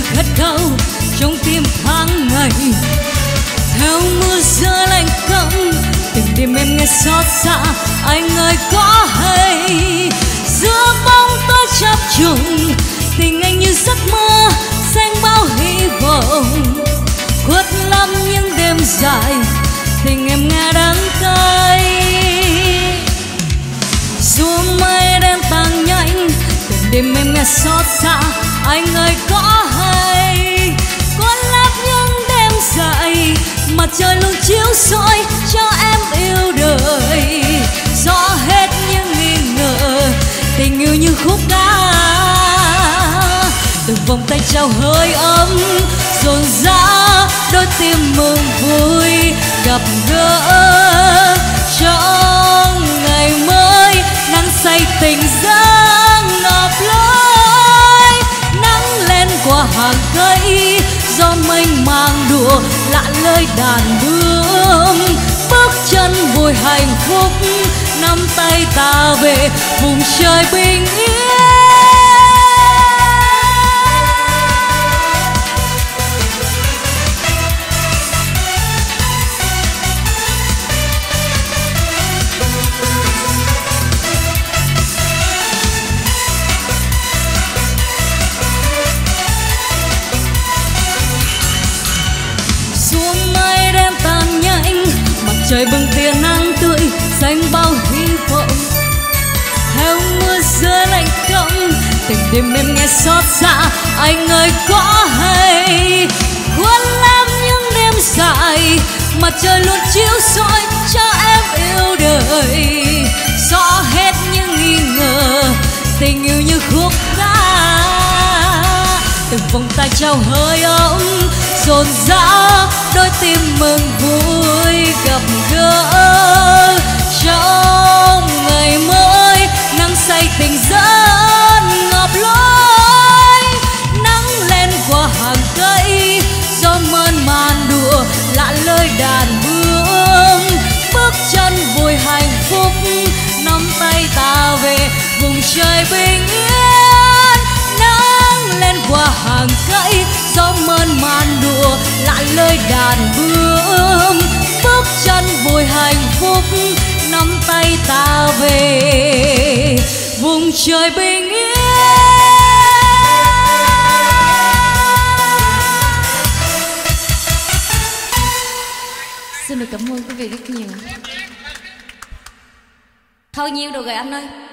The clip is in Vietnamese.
khát khao trong tim tháng ngày. Theo mưa rơi lạnh cóng, từng đêm em nghe xót xa, anh ơi có hay giữa bóng tối chập trùng, tình anh như giấc mơ xanh bao hy vọng. Khuất lắm những đêm dài, tình em nghe đắng cay. Dù mây đen tan nhanh, từng đêm em nghe xót xa, anh ơi có hay khuất lắm những đêm dài, mặt trời luôn chiếu soi cho em yêu đời. Rõ hết những nghi ngờ, tình yêu như khúc ca, từng vòng tay trao hơi ấm dồn dã đôi tim mừng vui gặp gỡ. Trong ngày mới nắng say tình giấc ngập lối, nắng lên qua hàng cây, gió mênh mang đùa lạ lơi đàn bướm. Bước chân vui hạnh phúc, nắm tay ta về vùng trời bình yên. Trời bừng tia nắng tươi xanh bao hy vọng. Theo mưa rơi lạnh cóng, từng đêm em nghe xót xa, anh ơi có hay khuất lắm những đêm dài, mặt trời luôn chiếu soi cho em yêu đời. Rõ hết những nghi ngờ, tình yêu như khúc ca, từng vòng tay trao hơi ấm dồn dã đôi tim mừng vui gặp gỡ. Trong ngày mới nắng say tình dẫn ngập lối, nắng lên qua hàng cây, gió mơn man đùa lạ lơi đàn bướm. Bước chân vui hạnh phúc, nắm tay ta về vùng trời bình yên. Nắng lên qua hàng cây, gió mơn man đùa lạ lơi đàn bướm. Bước chân vui hạnh phúc, nắm tay ta về vùng trời bình yên. Xin được cảm ơn quý vị rất nhiều. Thôi nhiêu được rồi anh ơi.